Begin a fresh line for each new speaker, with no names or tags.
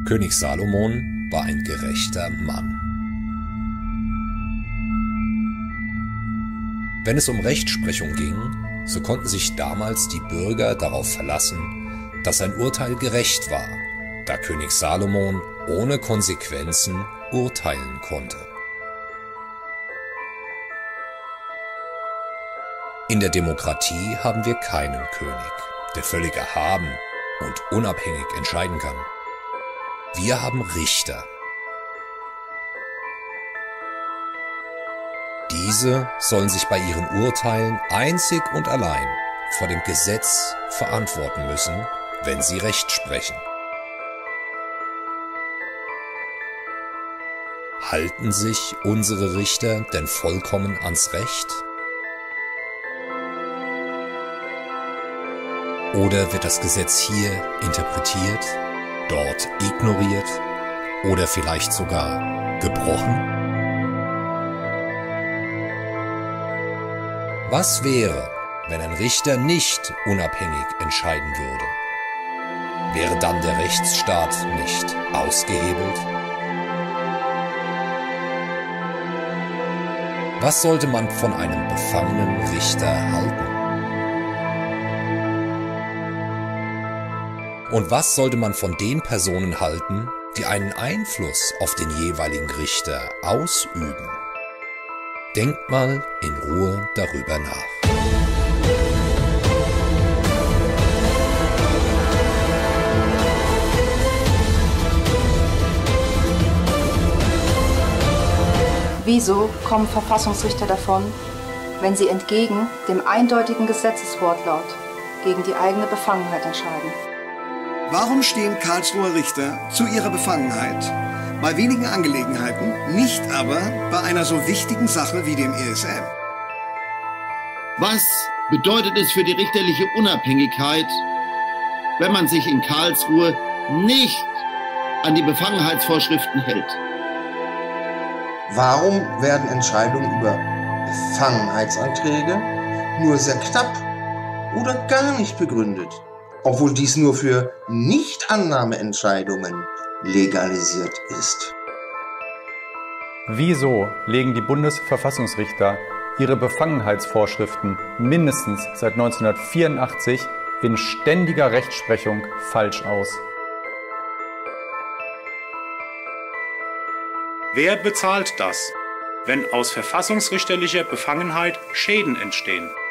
König Salomon war ein gerechter Mann. Wenn es um Rechtsprechung ging, so konnten sich damals die Bürger darauf verlassen, dass sein Urteil gerecht war, da König Salomon ohne Konsequenzen urteilen konnte. In der Demokratie haben wir keinen König, der völlig erhaben und unabhängig entscheiden kann. Wir haben Richter. Diese sollen sich bei ihren Urteilen einzig und allein vor dem Gesetz verantworten müssen, wenn sie Recht sprechen. Halten sich unsere Richter denn vollkommen ans Recht? Oder wird das Gesetz hier interpretiert, dort ignoriert oder vielleicht sogar gebrochen? Was wäre, wenn ein Richter nicht unabhängig entscheiden würde? Wäre dann der Rechtsstaat nicht ausgehebelt? Was sollte man von einem befangenen Richter halten? Und was sollte man von den Personen halten, die einen Einfluss auf den jeweiligen Richter ausüben? Denkt mal in Ruhe darüber nach.
Wieso kommen Verfassungsrichter davon, wenn sie entgegen dem eindeutigen Gesetzeswortlaut gegen die eigene Befangenheit entscheiden?
Warum stehen Karlsruher Richter zu ihrer Befangenheit bei wenigen Angelegenheiten, nicht aber bei einer so wichtigen Sache wie dem ESM?
Was bedeutet es für die richterliche Unabhängigkeit, wenn man sich in Karlsruhe nicht an die Befangenheitsvorschriften hält?
Warum werden Entscheidungen über Befangenheitsanträge nur sehr knapp oder gar nicht begründet, obwohl dies nur für Nichtannahmeentscheidungen legalisiert ist?
Wieso legen die Bundesverfassungsrichter ihre Befangenheitsvorschriften mindestens seit 1984 in ständiger Rechtsprechung falsch aus?
Wer bezahlt das, wenn aus verfassungsrichterlicher Befangenheit Schäden entstehen?